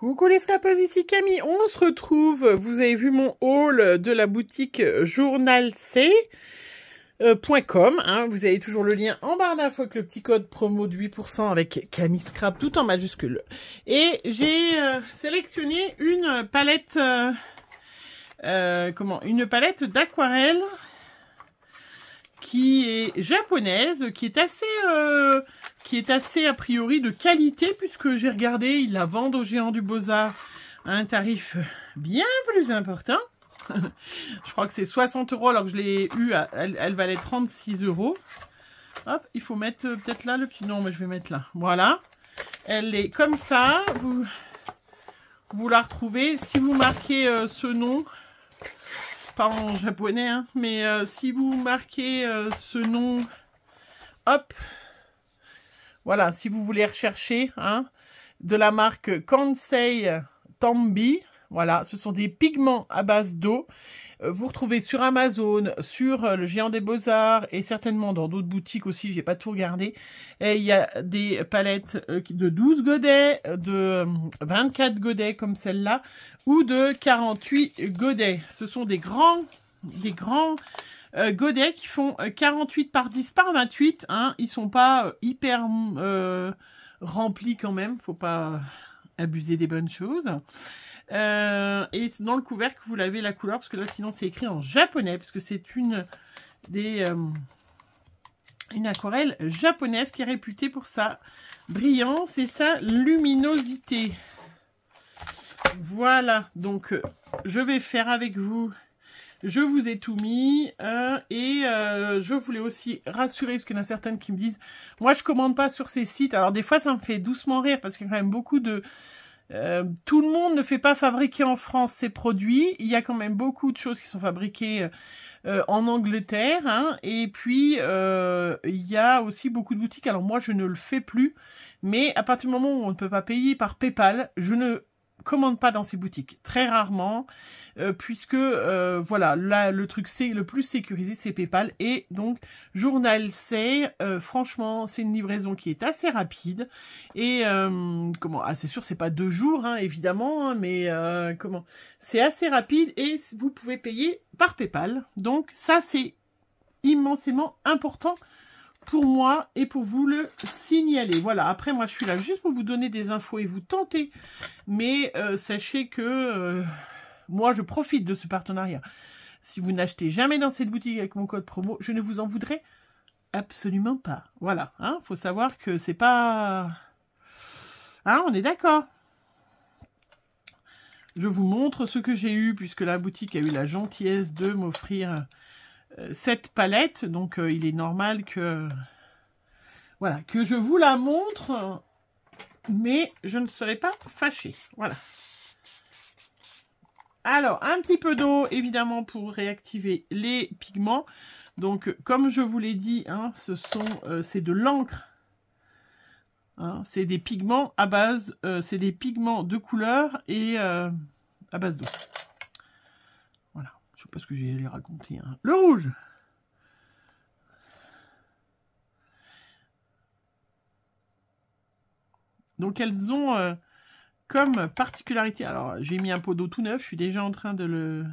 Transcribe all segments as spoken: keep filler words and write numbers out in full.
Coucou les scrapeuses, ici Camille. On se retrouve, vous avez vu mon haul de la boutique journalc point com, hein, vous avez toujours le lien en barre d'infos avec le petit code promo de huit pour cent avec Camille Scrap tout en majuscule. Et j'ai euh, sélectionné une palette, euh, euh, comment, une palette d'aquarelle qui est japonaise, qui est assez, euh, qui est assez a priori de qualité puisque j'ai regardé, ils la vendent au Géant du Beaux-Arts à un tarif bien plus important. Je crois que c'est soixante euros alors que je l'ai eu, à, elle, elle valait trente-six euros. Hop, il faut mettre euh, peut-être là le petit... Non, mais je vais mettre là. Voilà. Elle est comme ça. Vous, vous la retrouvez. Si vous marquez euh, ce nom, pas en japonais, hein, mais euh, si vous marquez euh, ce nom, hop, voilà, si vous voulez rechercher, hein, de la marque Kansei Tambi. Voilà, ce sont des pigments à base d'eau. Vous retrouvez sur Amazon, sur le Géant des Beaux-Arts et certainement dans d'autres boutiques aussi, j'ai pas tout regardé. Et il y a des palettes de douze godets, de vingt-quatre godets comme celle-là, ou de quarante-huit godets. Ce sont des grands, des grands euh, godets qui font quarante-huit par dix par vingt-huit. Hein. Ils sont pas hyper euh, remplis quand même, faut pas abuser des bonnes choses. Euh, et dans le couvercle, vous l'avez la couleur, parce que là, sinon, c'est écrit en japonais, parce que c'est une des euh, une aquarelle japonaise qui est réputée pour sa brillance et sa luminosité. Voilà, donc euh, je vais faire avec vous. Je vous ai tout mis euh, et euh, je voulais aussi rassurer, parce qu'il y en a certaines qui me disent « Moi, je commande pas sur ces sites. » Alors, des fois, ça me fait doucement rire, parce qu'il y a quand même beaucoup de... Euh, tout le monde ne fait pas fabriquer en France ces produits. Il y a quand même beaucoup de choses qui sont fabriquées euh, en Angleterre. Hein, et puis, euh, il y a aussi beaucoup de boutiques. Alors moi, je ne le fais plus. Mais à partir du moment où on ne peut pas payer par PayPal, je ne commande pas dans ces boutiques. Très rarement. Euh, puisque, euh, voilà, là, le truc c'est le plus sécurisé, c'est PayPal. Et donc, journalc, euh, franchement, c'est une livraison qui est assez rapide. Et, euh, comment, ah, c'est sûr, c'est pas deux jours, hein, évidemment, hein, mais, euh, comment, c'est assez rapide et vous pouvez payer par PayPal. Donc, ça, c'est immensément important pour moi et pour vous le signaler. Voilà, après, moi, je suis là juste pour vous donner des infos et vous tenter. Mais, euh, sachez que... Euh, moi, je profite de ce partenariat. Si vous n'achetez jamais dans cette boutique avec mon code promo, je ne vous en voudrais absolument pas. Voilà, hein, faut savoir que c'est pas... Hein, on est d'accord. Je vous montre ce que j'ai eu, puisque la boutique a eu la gentillesse de m'offrir euh, cette palette. Donc, euh, il est normal que... Voilà, que je vous la montre, mais je ne serai pas fâchée. Voilà. Alors, un petit peu d'eau, évidemment, pour réactiver les pigments. Donc, comme je vous l'ai dit, hein, ce sont, euh, c'est de l'encre. Hein, c'est des pigments à base, euh, c'est des pigments de couleur et euh, à base d'eau. Voilà, je sais pas ce que j'ai à les raconter. Hein. Le rouge. Donc, elles ont... Euh, comme particularité, alors j'ai mis un pot d'eau tout neuf, je suis déjà en train de le...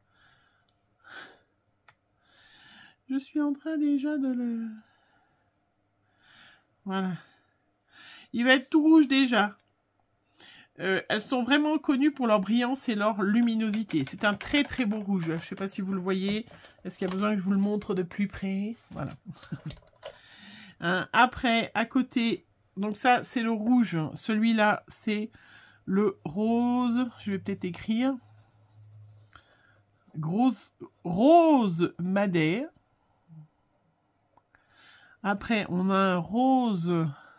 Je suis en train déjà de le... Voilà. Il va être tout rouge déjà. Euh, elles sont vraiment connues pour leur brillance et leur luminosité. C'est un très très beau rouge. Je ne sais pas si vous le voyez. Est-ce qu'il y a besoin que je vous le montre de plus près? Voilà. Hein, après, à côté, donc ça c'est le rouge. Celui-là c'est... le rose, je vais peut-être écrire, Grosse, rose madère. Après, on a un rose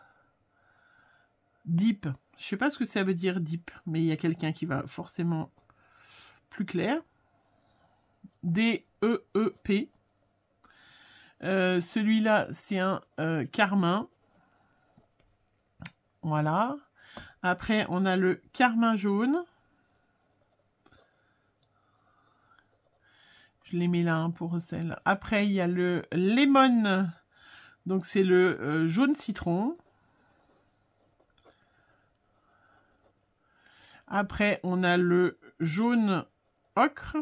deep. Je sais pas ce que ça veut dire deep, mais il y a quelqu'un qui va forcément plus clair. D E E P. Euh, Celui-là, c'est un euh, carmin. Voilà. Après, on a le carmin jaune. Je les mets là hein, pour celle. Après, il y a le lemon. Donc, c'est le euh, jaune citron. Après, on a le jaune ocre.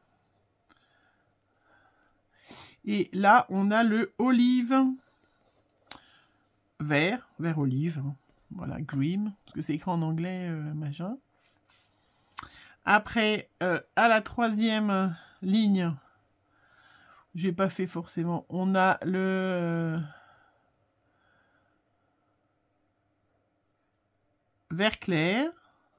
Et là, on a le olive vert, vert olive. Voilà, green, parce que c'est écrit en anglais, euh, machin. Après, euh, à la troisième ligne, j'ai pas fait forcément, on a le... Euh, vert clair.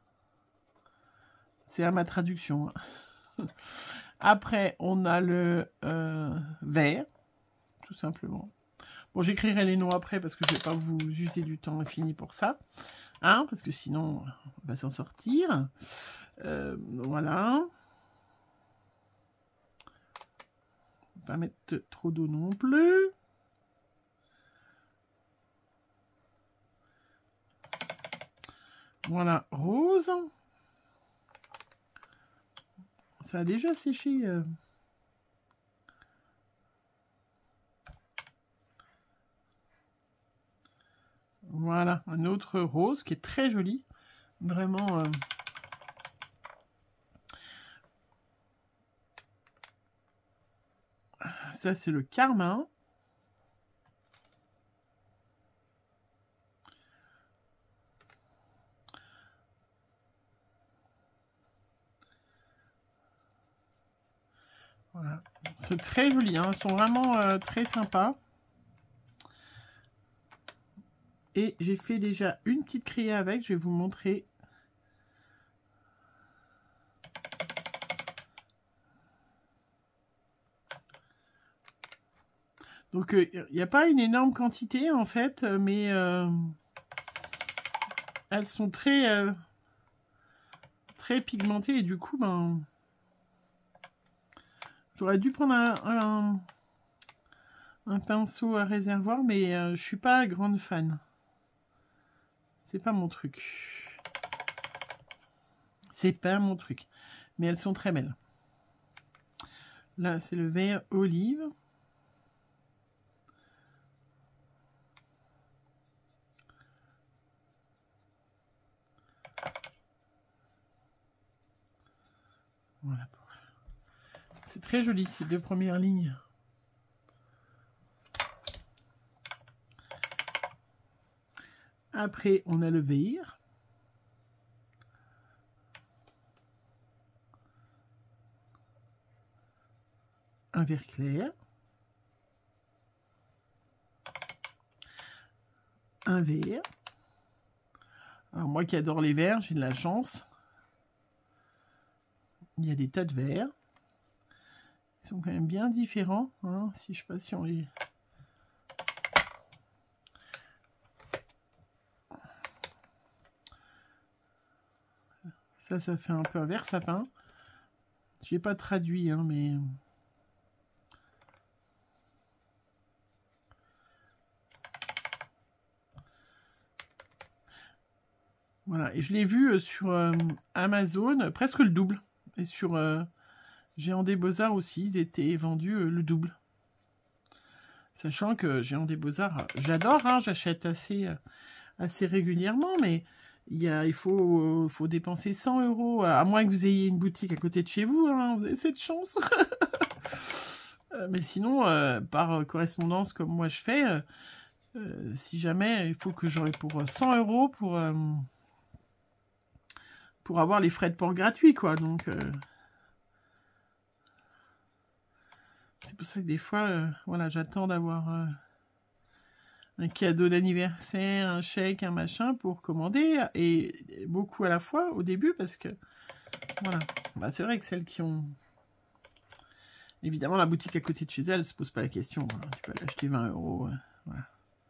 C'est à ma traduction. Après, on a le euh, vert, tout simplement. Bon, j'écrirai les noms après parce que je ne vais pas vous user du temps infini pour ça. Hein, parce que sinon, on va s'en sortir. Euh, voilà. Pas mettre trop d'eau non plus. Voilà, rose. Ça a déjà séché. Euh. Voilà, un autre rose qui est très joli. Vraiment... Euh... Ça, c'est le carmin. Voilà. C'est très joli, hein. Ils sont vraiment euh, très sympas. Et j'ai fait déjà une petite criée avec, je vais vous montrer. Donc, il euh, n'y a pas une énorme quantité, en fait, mais euh, elles sont très, euh, très pigmentées. Et du coup, ben, j'aurais dû prendre un, un, un pinceau à réservoir, mais euh, je suis pas grande fan. C'est pas mon truc. C'est pas mon truc. Mais elles sont très belles. Là, c'est le vert olive. Voilà. C'est très joli, ces deux premières lignes. Après, on a le vert. Un vert clair. Un vert. Alors moi qui adore les verts, j'ai de la chance. Il y a des tas de verts. Ils sont quand même bien différents. Hein, si je sais pas si on les... Ça, ça fait un peu un vert sapin. Je n'ai pas traduit, hein, mais... Voilà, et je l'ai vu sur euh, Amazon, presque le double. Et sur euh, Géant des Beaux-Arts aussi, ils étaient vendus euh, le double. Sachant que Géant des Beaux-Arts, j'adore, hein, j'achète assez, euh, assez régulièrement, mais il, y a, il faut, euh, faut dépenser cent euros, à moins que vous ayez une boutique à côté de chez vous, hein, vous avez cette chance. euh, mais sinon, euh, par correspondance, comme moi je fais, euh, euh, si jamais, il faut que j'aurai pour cent euros pour... Euh, pour avoir les frais de port gratuits, quoi. Donc, euh, c'est pour ça que des fois, euh, voilà, j'attends d'avoir euh, un cadeau d'anniversaire, un chèque, un machin pour commander, et beaucoup à la fois au début, parce que, voilà, bah, c'est vrai que celles qui ont... Évidemment, la boutique à côté de chez elle ne se pose pas la question. Voilà, tu peux l'acheter vingt euros, euh, voilà.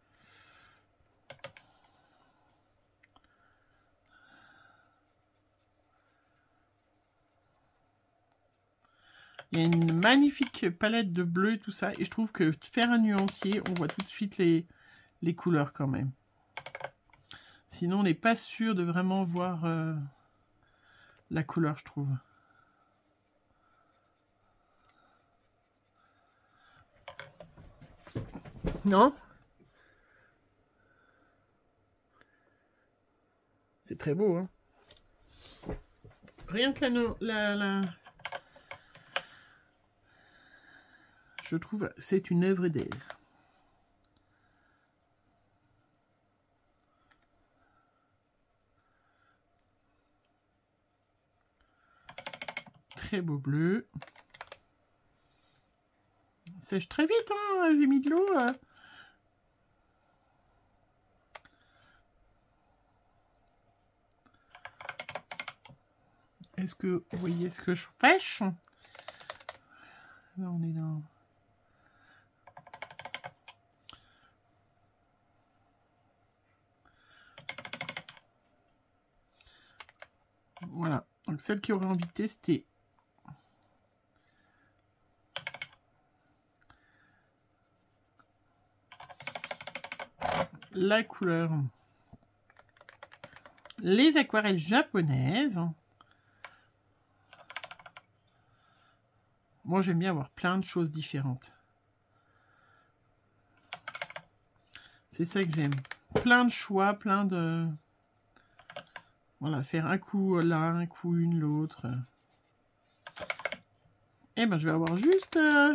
Il y a une magnifique palette de bleu et tout ça. Et je trouve que faire un nuancier, on voit tout de suite les, les couleurs quand même. Sinon, on n'est pas sûr de vraiment voir euh, la couleur, je trouve. Non? C'est très beau, hein? rien que la, no- la, la... Je trouve c'est une œuvre d'art. Très beau bleu. Sèche très vite, hein, j'ai mis de l'eau. Euh. Est-ce que vous voyez ce que je fâche? Là, on est dans... Voilà. Donc, celle qui aurait envie de tester la couleur, les aquarelles japonaises. Moi, j'aime bien avoir plein de choses différentes. C'est ça que j'aime. Plein de choix, plein de... Voilà, faire un coup là, un coup une, l'autre. Eh ben, je vais avoir juste... Euh...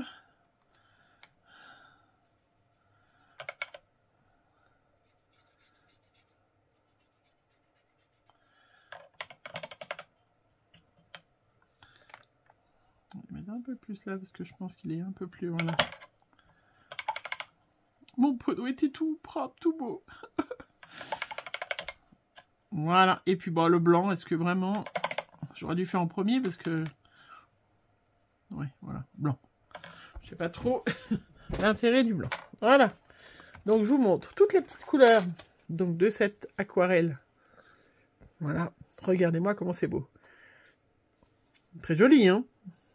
Je vais mettre un peu plus là, parce que je pense qu'il est un peu plus... Voilà. Mon poteau était tout propre, tout beau. Voilà. Et puis, bon, le blanc, est-ce que vraiment... J'aurais dû faire en premier, parce que... Ouais, voilà, blanc. Je sais pas trop l'intérêt du blanc. Voilà. Donc, je vous montre toutes les petites couleurs donc de cette aquarelle. Voilà. Regardez-moi comment c'est beau. Très joli, hein?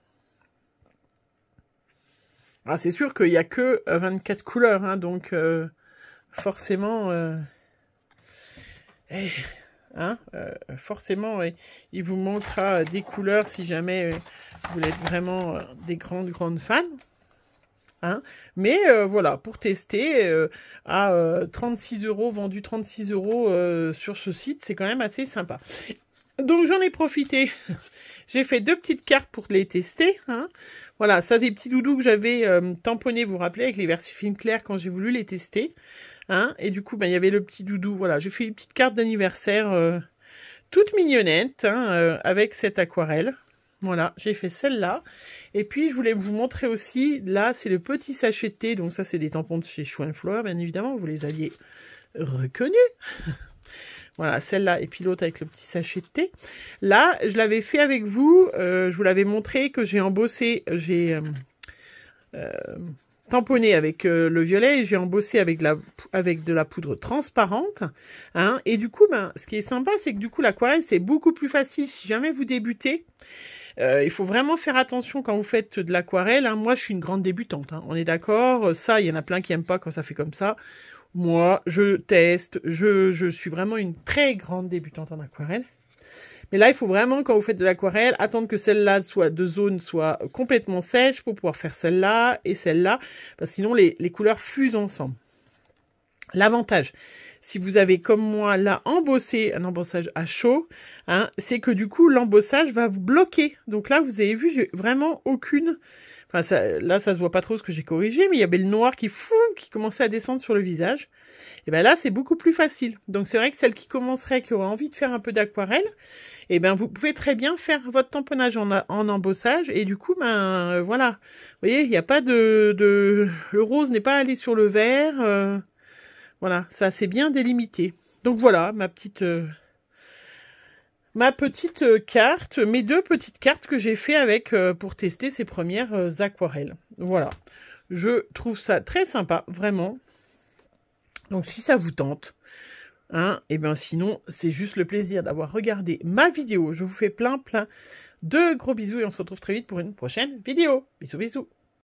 Ah, c'est sûr qu'il n'y a que vingt-quatre couleurs, hein, donc euh, forcément... Euh, hein, euh, forcément, ouais, il vous manquera des couleurs si jamais euh, vous êtes vraiment euh, des grandes, grandes fans. Hein. Mais euh, voilà, pour tester, euh, à euh, trente-six euros, vendu trente-six euros euh, sur ce site, c'est quand même assez sympa. Donc j'en ai profité, j'ai fait deux petites cartes pour les tester. Hein. Voilà, ça des petits doudous que j'avais euh, tamponnés, vous vous rappelez, avec les versifilms clairs quand j'ai voulu les tester. Hein. Et du coup, ben, il y avait le petit doudou, voilà, j'ai fait une petite carte d'anniversaire euh, toute mignonnette, hein, euh, avec cette aquarelle. Voilà, j'ai fait celle-là. Et puis, je voulais vous montrer aussi, là, c'est le petit sachet de thé. Donc ça, c'est des tampons de chez Schweinfleur, bien évidemment, vous les aviez reconnus. Voilà, celle-là, et puis l'autre avec le petit sachet de thé. Là, je l'avais fait avec vous, euh, je vous l'avais montré que j'ai embossé, j'ai euh, euh, tamponné avec euh, le violet, et j'ai embossé avec de, la, avec de la poudre transparente. Hein, et du coup, ben, ce qui est sympa, c'est que du coup, l'aquarelle, c'est beaucoup plus facile si jamais vous débutez. Euh, il faut vraiment faire attention quand vous faites de l'aquarelle. Hein. Moi, je suis une grande débutante, hein. On est d'accord. Ça, il y en a plein qui n'aiment pas quand ça fait comme ça. Moi, je teste. Je, je suis vraiment une très grande débutante en aquarelle. Mais là, il faut vraiment, quand vous faites de l'aquarelle, attendre que celle-là soit de zone soit complètement sèche pour pouvoir faire celle-là et celle-là. Parce que sinon, les, les couleurs fusent ensemble. L'avantage, si vous avez comme moi là embossé un embossage à chaud, hein, c'est que du coup l'embossage va vous bloquer. Donc là vous avez vu, j'ai vraiment aucune, enfin ça, là ça se voit pas trop ce que j'ai corrigé, mais il y avait le noir qui fou, qui commençait à descendre sur le visage. Et ben là c'est beaucoup plus facile. Donc c'est vrai que celle qui commencerait, qui aurait envie de faire un peu d'aquarelle, et ben vous pouvez très bien faire votre tamponnage en, en embossage et du coup ben euh, voilà, vous voyez il n'y a pas de, de, le rose n'est pas allé sur le vert. Euh, Voilà, ça c'est bien délimité. Donc voilà, ma petite euh, ma petite euh, carte, mes deux petites cartes que j'ai fait avec euh, pour tester ces premières euh, aquarelles. Voilà, je trouve ça très sympa, vraiment. Donc si ça vous tente, hein, et bien sinon c'est juste le plaisir d'avoir regardé ma vidéo. Je vous fais plein plein de gros bisous et on se retrouve très vite pour une prochaine vidéo. Bisous bisous.